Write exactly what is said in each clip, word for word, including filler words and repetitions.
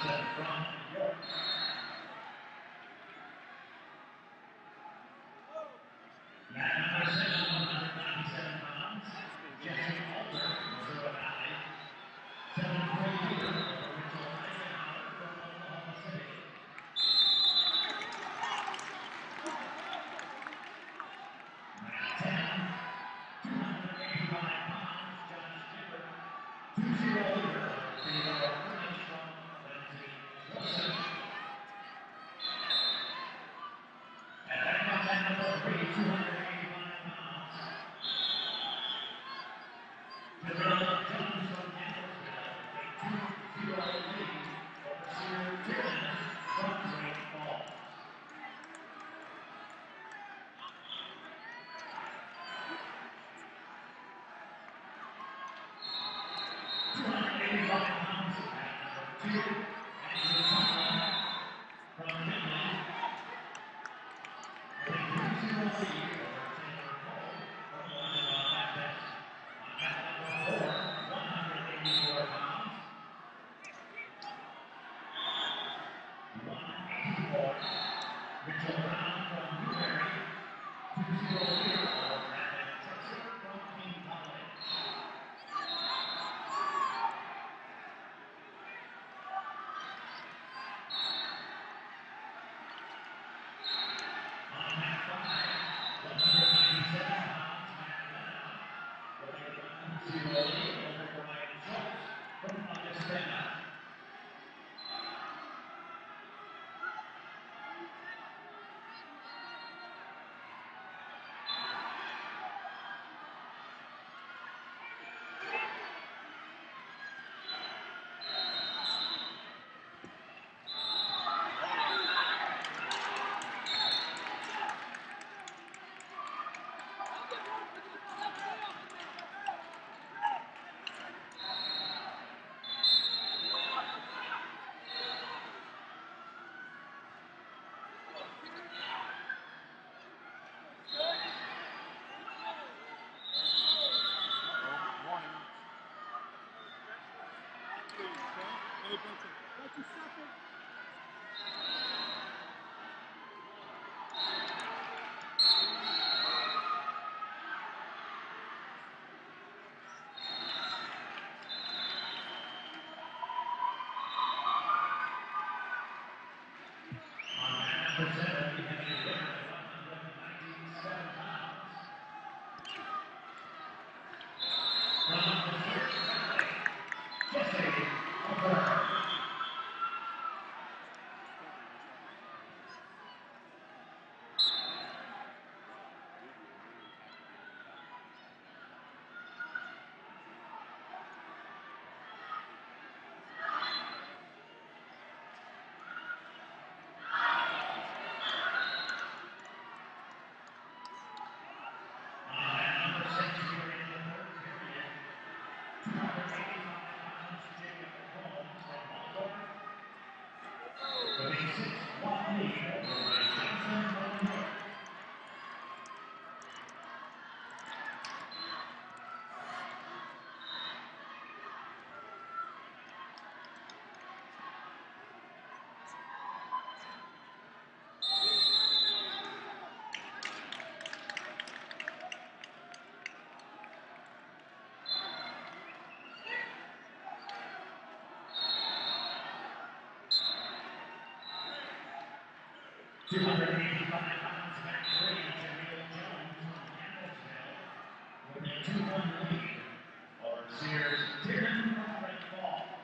two hundred eighty-five pounds, back three, Jameel Jones from Hamiltonville with a two one lead over Sears Tiernan from Great Falls.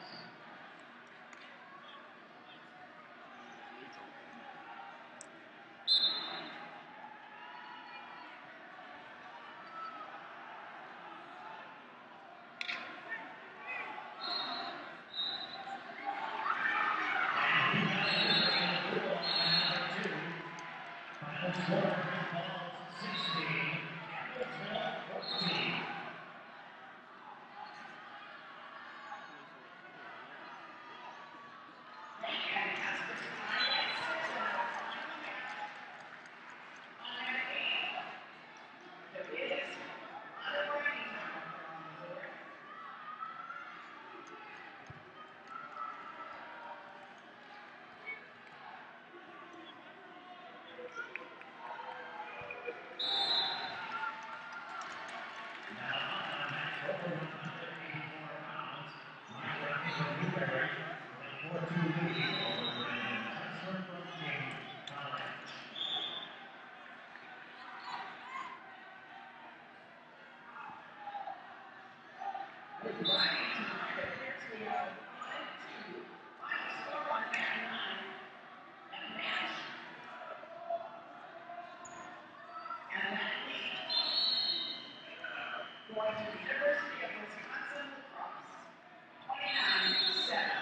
And he got it in the pool on number two. four two lead over Brandon Kessler from King College. With Ryan tonight, it appears we have five two. Final score on that nine. That match. And that lead going to the University of Wisconsin lacrosse. twenty-nine seven.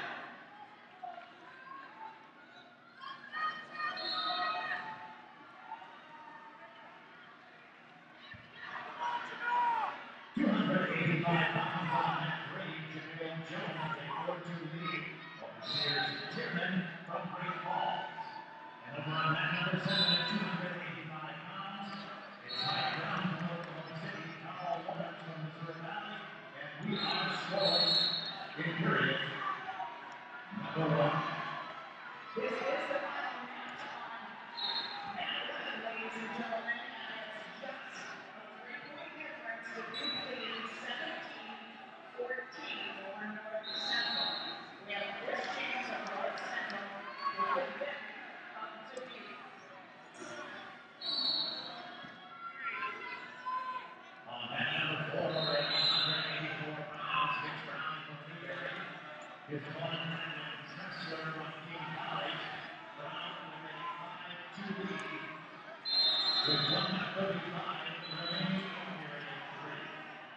two hundred eighty-five pounds on that green, Jamil Jones, a four two lead over Sears Tiernan from Great Falls. And over on that number seven at two hundred eighty-five pounds, it's Mike Brown from Oklahoma City, Carl Lawrence from Missouri Valley, and we are scoring in period number one. This is the final match on mat eleven, ladies and gentlemen, and it's just a three-point difference with Duke leading seventeen fourteen over North Central. We have Chris James of North Central with a bit of Dubuque. On that number four at one hundred eighty-four pounds, Mitch Brown from Newberry. His opponent, Brandon Kessler from King College. Brown with a five two lead with one thirty-five remaining in period three.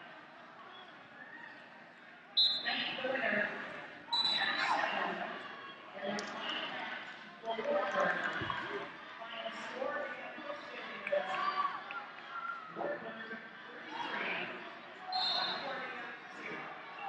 Thank you, the winner, ten seven, in the final match for Warburg. Final score again, Christian University. Warburg thirty-three, Concordia zero.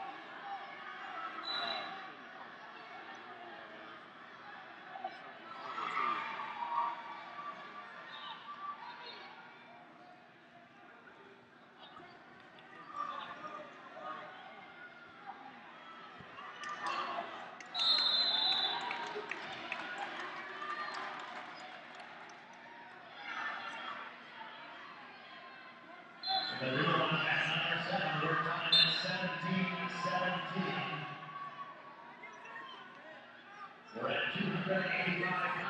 The new one at number seven, we're time at seventeen seventeen. We're at two hundred eighty-five pounds.